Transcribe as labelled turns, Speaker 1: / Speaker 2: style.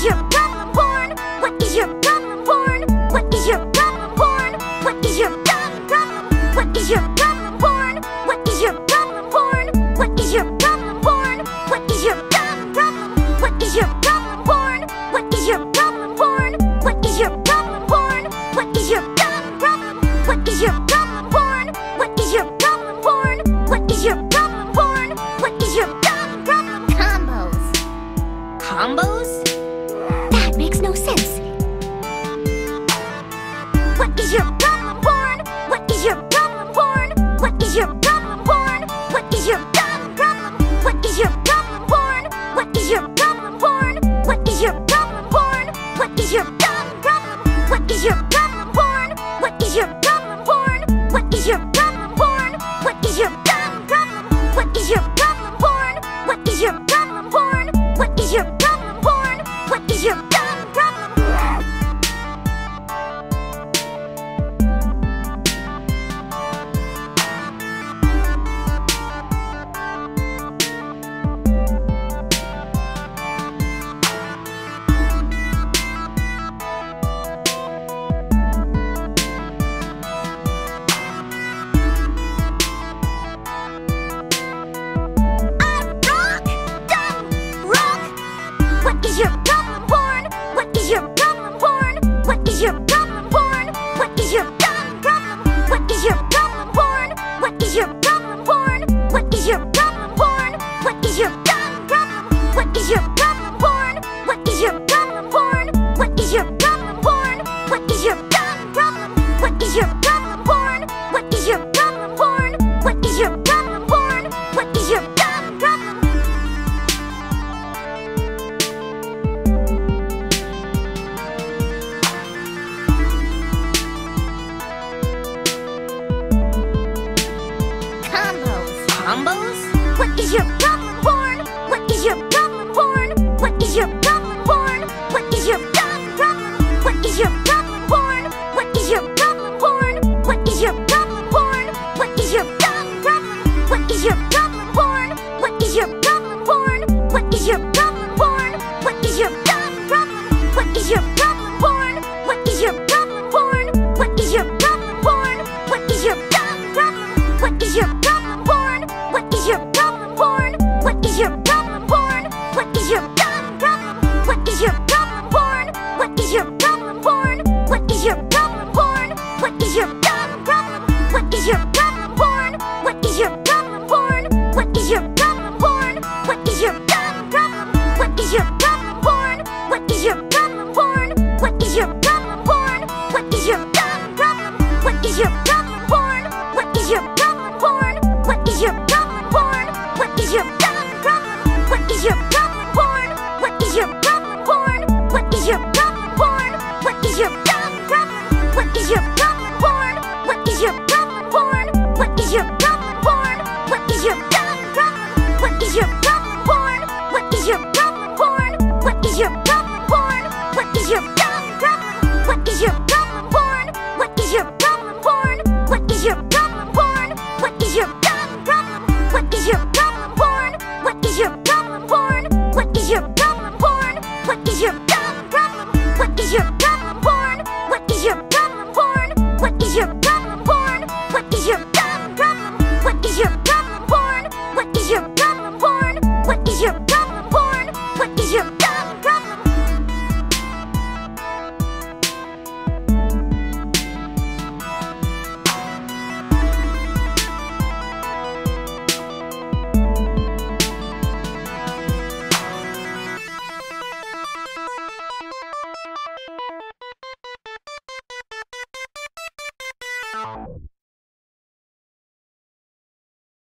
Speaker 1: is your problem porn? What is your problem porn? What is your problem porn? What is your problem? What is your problem porn? What is your problem porn? What is your problem porn? What is your problem? What is your problem porn? What is your problem porn? What is your problem porn? What is your problem? What is your problem porn? What is your problem porn? What is your problem porn? What is your problem?
Speaker 2: Combos. Combos? That makes no sense.
Speaker 1: What is your problem porn? What is your problem porn? What is your problem porn? What is your problem? What is your problem porn? What is your problem porn? What is your problem porn? What is your problem? What is your problem porn? What is your problem porn? What is your problem porn? What is your problem? What is your problem porn? What is your problem porn? What is your problem porn? What is your problem? What is your problem porn? What is your problem porn? What is your problem porn? What is your problem? What is your problem porn? What is your problem porn? What is your problem porn? What is your problem? What is your problem porn? What is your problem porn? What is your problem porn? What is your problem? What is your problem porn? What is your problem porn? What is your problem porn? What is your problem?
Speaker 2: Combos?
Speaker 1: What is your problem porn? What is your problem porn? What is your problem porn? What is your problem? What is your problem porn? What is your problem porn? What is your problem porn? What is your problem? What is your problem porn? What is your problem porn? What is your problem porn? What is your problem? What is your problem porn? What is your problem porn? What is your problem porn? What is your problem? What is your problem porn? What is your problem porn? What is your problem porn? What is your problem? What is your problem porn? What is your problem porn? What is your problem porn? What is your problem? What is your problem porn? What is your problem porn? What is your problem porn? What is your problem? What is your problem porn? What is your problem porn? What is your problem porn? What is your problem? What is your problem porn? What is your problem porn? What is your problem porn? What is your